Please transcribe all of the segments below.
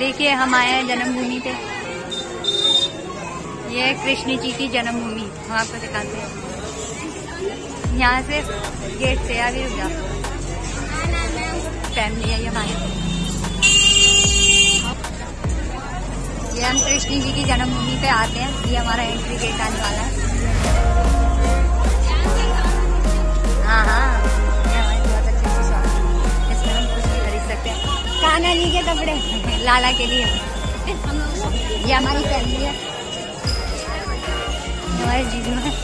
देखिए हम आए हैं जन्मभूमि पे। ये है कृष्ण जी की जन्मभूमि, हम आपको दिखाते हैं। यहाँ से गेट से आगे रुक जाओ, फैमिली है ये हमारी। ये हम कृष्ण जी की जन्मभूमि पे आते हैं। ये हमारा एंट्री गेट आने वाला है। हाँ हाँ, ये हमारी बहुत अच्छी सी शॉप है, इसमें हम कुछ भी खरीद सकते हैं। कान्हा जी के कपड़े लाला के लिए। ये हमारी फैमिली है, हमारे जीजू है।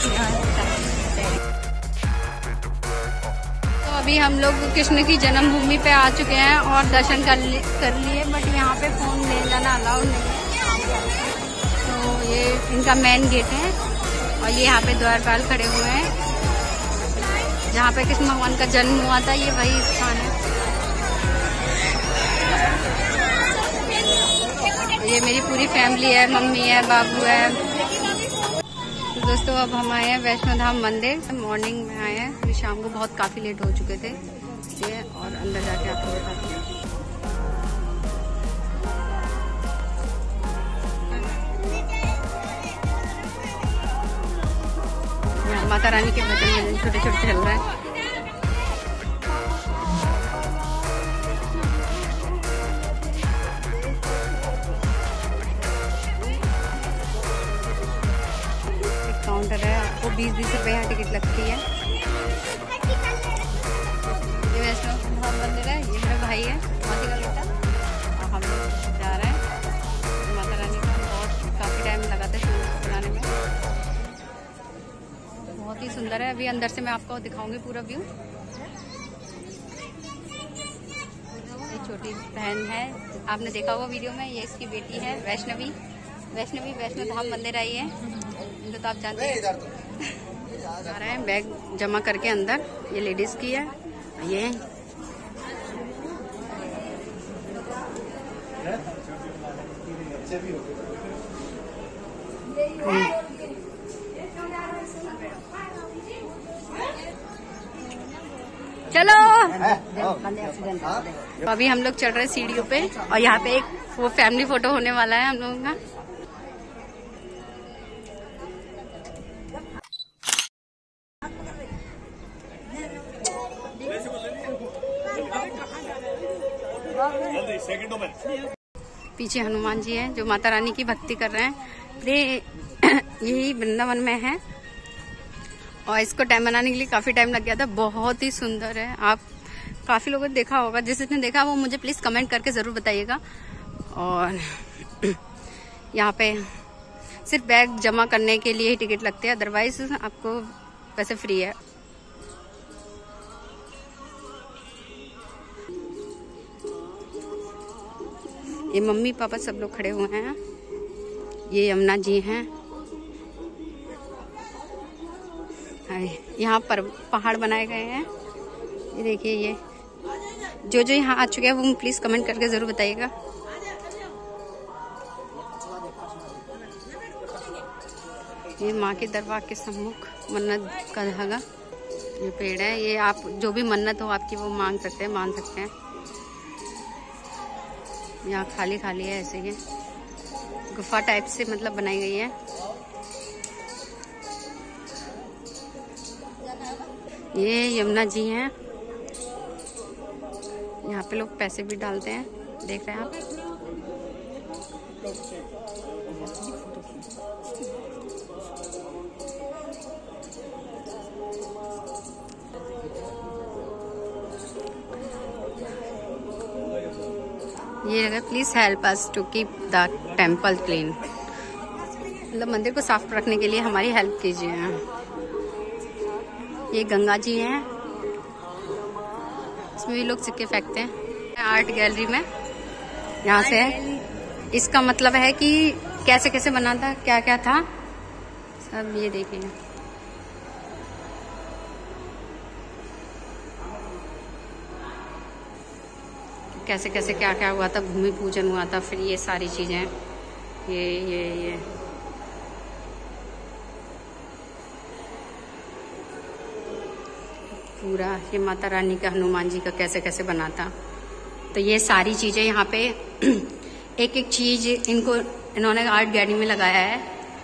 तो अभी हम लोग कृष्ण की जन्मभूमि पे आ चुके हैं और दर्शन कर लिए, बट यहाँ पे फोन ले जाना अलाउड नहीं है। तो ये इनका मेन गेट है और ये यहाँ पे द्वारपाल खड़े हुए हैं। जहाँ पे कृष्ण भगवान का जन्म हुआ था, ये वही स्थान है। ये मेरी पूरी फैमिली है, मम्मी है, बाबू है। तो दोस्तों अब हम आए हैं वैष्णो धाम मंदिर। मॉर्निंग में आए हैं, अभी शाम को बहुत काफी लेट हो चुके थे ये, और अंदर जाके आपको दिखाते हैं। यहाँ माता रानी के भजन छोटे छोटे चल रहे हैं। काउंटर है, आपको 20-20 रुपए यहाँ टिकट लगती है। ये वैष्णो धाम मंदिर है, ये मेरा भाई है, मासी का बेटा, और हम लोग जा रहे हैं। माता रानी का बहुत काफ़ी टाइम लगा था शूट बनाने में, बहुत ही सुंदर है। अभी अंदर से मैं आपको दिखाऊंगी पूरा व्यू। ये छोटी बहन है, आपने देखा होगा वीडियो में, ये इसकी बेटी है वैष्णवी। वैष्णो धाम मंदिर आई है, तो आप जानते हैं। आ रहे हैं बैग जमा करके अंदर। ये लेडीज की है, ये चलो। तो अभी हम लोग चढ़ रहे हैं सीढ़ियों पे, और यहाँ पे एक वो फैमिली फोटो होने वाला है हम लोगों का। पीछे हनुमान जी हैं जो माता रानी की भक्ति कर रहे हैं। ये यही वृंदावन में है, और इसको टाइम बनाने के लिए काफी टाइम लग गया था। बहुत ही सुंदर है, आप काफी लोगों ने देखा होगा। जिसने देखा वो मुझे प्लीज कमेंट करके जरूर बताइएगा। और यहाँ पे सिर्फ बैग जमा करने के लिए ही टिकट लगते हैं, अदरवाइज आपको वैसे फ्री है। ये मम्मी पापा सब लोग खड़े हुए हैं। ये यमुना जी हैं। यहाँ पर पहाड़ बनाए गए हैं, ये देखिए। ये जो यहाँ आ चुके हैं वो प्लीज कमेंट करके जरूर बताइएगा। ये माँ के दरबार के सम्मुख मन्नत का धागा, ये पेड़ है। ये आप जो भी मन्नत हो आपकी वो मांग सकते हैं, मान सकते हैं। यहाँ खाली खाली है, ऐसे ये गुफा टाइप से मतलब बनाई गई है। ये यमुना जी हैं, यहाँ पे लोग पैसे भी डालते हैं, देख रहे हैं आप। ये जगह please help us to keep the temple clean, मतलब मंदिर को साफ रखने के लिए हमारी हेल्प कीजिए। ये गंगा जी हैं, इसमें भी लोग सिक्के फेंकते हैं। आर्ट गैलरी में यहाँ से इसका मतलब है कि कैसे कैसे बना था, क्या क्या था सब, ये देखिए। कैसे कैसे क्या क्या हुआ था, भूमि पूजन हुआ था, फिर ये सारी चीजें, ये पूरा ये माता रानी का, हनुमान जी का कैसे कैसे बना था। तो ये सारी चीजें यहाँ पे एक एक चीज इन्होंने आर्ट गैलरी में लगाया है।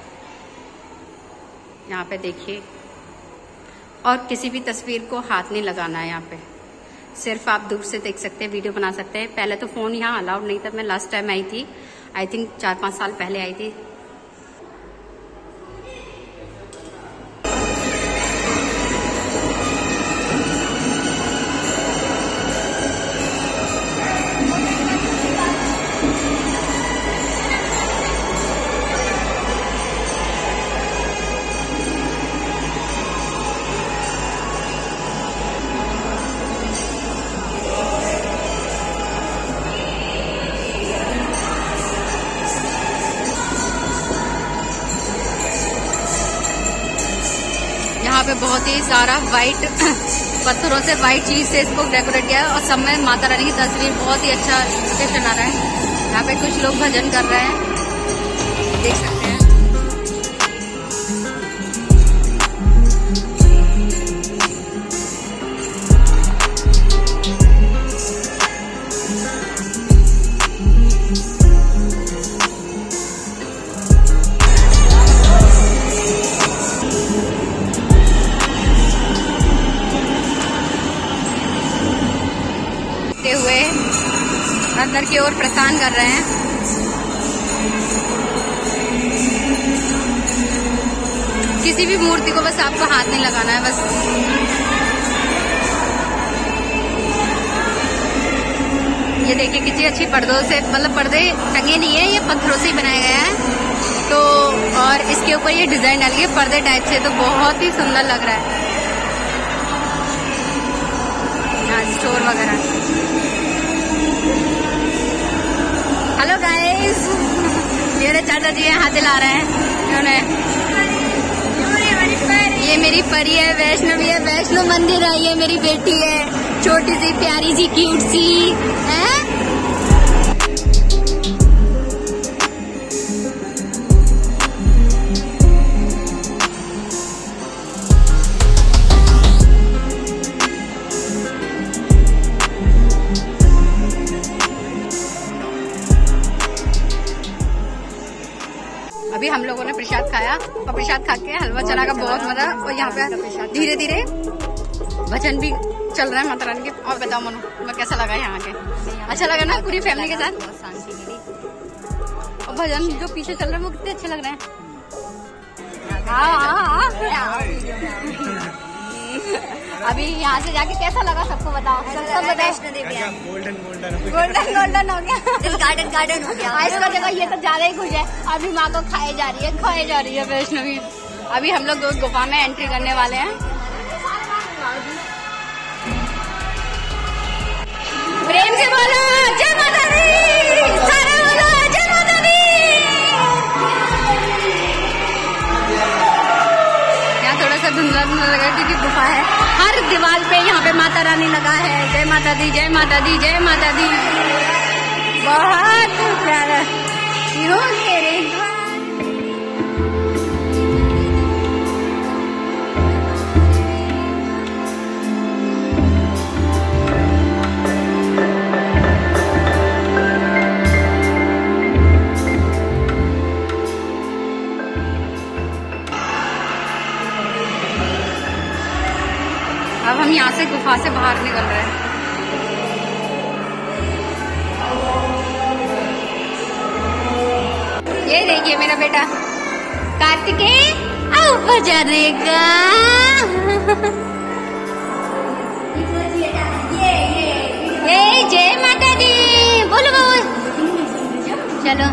यहाँ पे देखिए, और किसी भी तस्वीर को हाथ नहीं लगाना है यहाँ पे, सिर्फ आप दूर से देख सकते हैं, वीडियो बना सकते हैं। पहले तो फोन यहाँ अलाउड नहीं था। मैं लास्ट टाइम आई थी, आई थिंक 4-5 साल पहले आई थी। यहाँ पे बहुत ही सारा वाइट पत्थरों से वाइट चीज से इसको डेकोरेट किया है और सब में माता रानी की तस्वीर, बहुत ही अच्छा लोकेशन आ रहा है। यहाँ पे कुछ लोग भजन कर रहे हैं, देख सकते हैं। हुए अंदर की ओर प्रस्थान कर रहे हैं। किसी भी मूर्ति को बस आपको हाथ नहीं लगाना है, बस ये देखिए कितनी अच्छी पर्दों से, मतलब पर्दे टंगे नहीं है, ये पत्थरों से ही बनाया गया है। तो और इसके ऊपर ये डिजाइन डाली है पर्दे टाइप से, तो बहुत ही सुंदर लग रहा है। स्टोर वगैरह। हेलो गाइस, मेरे चाचा जी हाथ हिला रहे हैं इन्होंने। ये मेरी परी है, वैष्णवी है, वैष्णो मंदिर है। ये मेरी बेटी है, छोटी सी प्यारी सी क्यूट सी है। अभी हम लोगों ने प्रसाद खाया और प्रसाद खा के हलवा चना का बहुत मजा। और यहाँ पे धीरे धीरे भजन भी चल रहा है माता रानी के। और बताओ मनु, तुम्हें कैसा लगा यहाँ के? अच्छा लगा ना, पूरी फैमिली के साथ? बहुत शांति मिली। और भजन जो पीछे चल रहे हैं वो कितने अच्छे लग रहे हैं। अभी यहाँ से जाके कैसा लगा सबको बताओ, सब वैष्णो देवी गोल्डन गोल्डन हो गया, गार्डन हो गया। इसका जगह ये तो ज्यादा ही खुश है। अभी माँ को खाए जा रही है वैष्णवी। अभी हम लोग गुफा में एंट्री करने वाले हैं। प्रेम से बोलो जय माता दी, सारे बोलो जय माता दी। यहाँ थोड़ा सा धुंधला लगा क्योंकि गुफा है। हर दीवार पे यहाँ पे माता रानी लगा है, जय माता दी जय माता दी जय माता दी। बहुत प्यारा तेरे। अब हम यहाँ से गुफा से बाहर निकल रहे हैं। ये देखिए मेरा बेटा कार्तिकेय आओ बजाएगा। ये जय माता दी बोलो बोल। चलो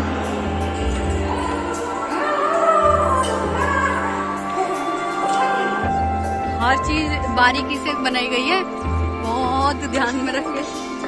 हर चीज बारीकी से बनाई गई है, बहुत ध्यान में रखे।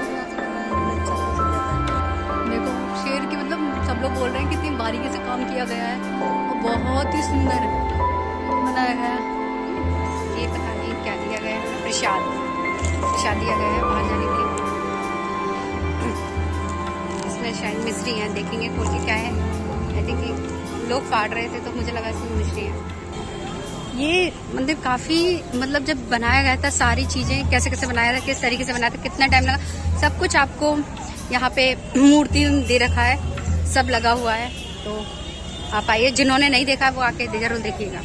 देखो शेर की, मतलब सब लोग बोल रहे हैं कितनी बारीकी से काम किया गया है और बहुत ही सुंदर बनाया गया है। ये पता नहीं क्या दिया गया है, प्रसाद दिया गया है बाहर जाने के लिए। इसमें शायद मिश्री है, देखेंगे खोल के क्या है। आई थिंक लोग काट रहे थे तो मुझे लगा इसमें मिश्री है। ये मंदिर काफी, मतलब जब बनाया गया था सारी चीजें कैसे कैसे बनाया था, किस तरीके से बनाया था, कितना टाइम लगा, सब कुछ आपको यहाँ पे मूर्ति दे रखा है। सब लगा हुआ है, तो आप आइए, जिन्होंने नहीं देखा वो आके जरूर देखिएगा।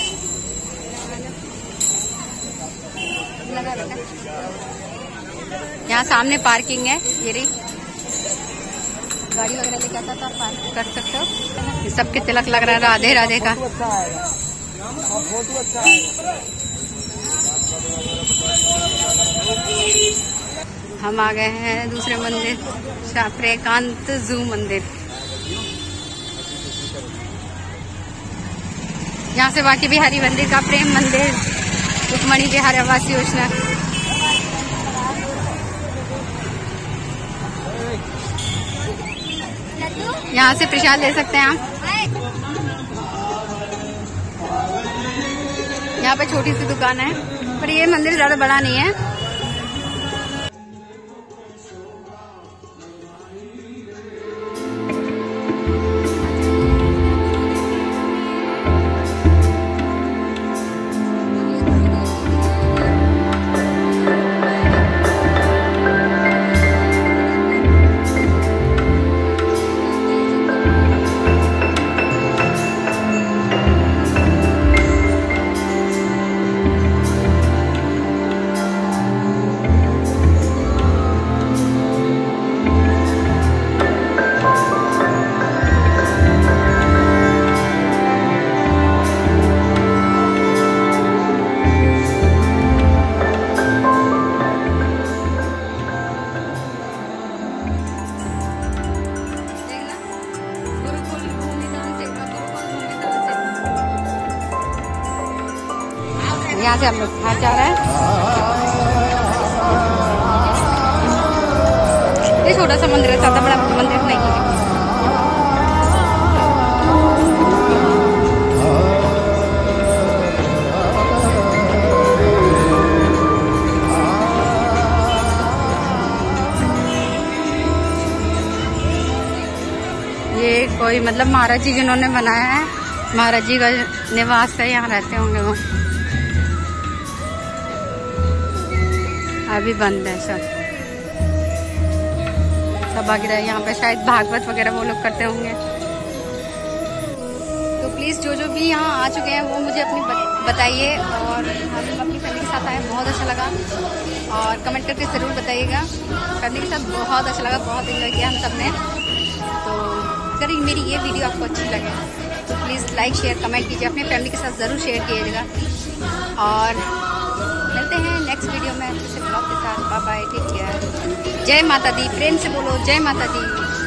यहाँ सामने पार्किंग है, ये रही, गाड़ी वगैरह लेके आता था, पार्क कर सकते हो। सबके तिलक लग रहा है राधे राधे का। हम आ गए हैं दूसरे मंदिर, शाफ्रेकांत जू मंदिर। यहाँ से बाकी बिहारी मंदिर का प्रेम मंदिर, रुक्मणी बिहार आवास योजना। यहाँ से प्रसाद ले सकते हैं आप। यहाँ पे छोटी सी दुकान है, पर ये मंदिर ज्यादा बड़ा नहीं है। यहाँ से हम लोग बाहर जा रहे हैं। ये छोटा सा मंदिर है, ज्यादा बड़ा मंदिर नहीं है। ये कोई मतलब महाराज जी जिन्होंने बनाया है, महाराज जी का निवास है, यहाँ रहते होंगे वो। अभी बंद है सब बाकी रहे। यहाँ पे शायद भागवत वगैरह वो लोग करते होंगे। तो प्लीज़ जो भी यहाँ आ चुके हैं वो मुझे अपनी बताइए, और हम अपनी फैमिली के साथ आए, बहुत अच्छा लगा। और कमेंट करके ज़रूर बताइएगा। फैमिली के साथ बहुत अच्छा लगा, बहुत एंजॉय किया हम सब ने। तो अगर मेरी ये वीडियो आपको अच्छी लगे तो प्लीज़ लाइक शेयर कमेंट कीजिए, अपनी फैमिली के साथ ज़रूर शेयर कीजिएगा। और मिलते हैं नेक्स्ट वीडियो में अच्छे से ब्लॉग के साथ। Bye bye, take care. जय माता दी, प्रेम से बोलो जय माता दी।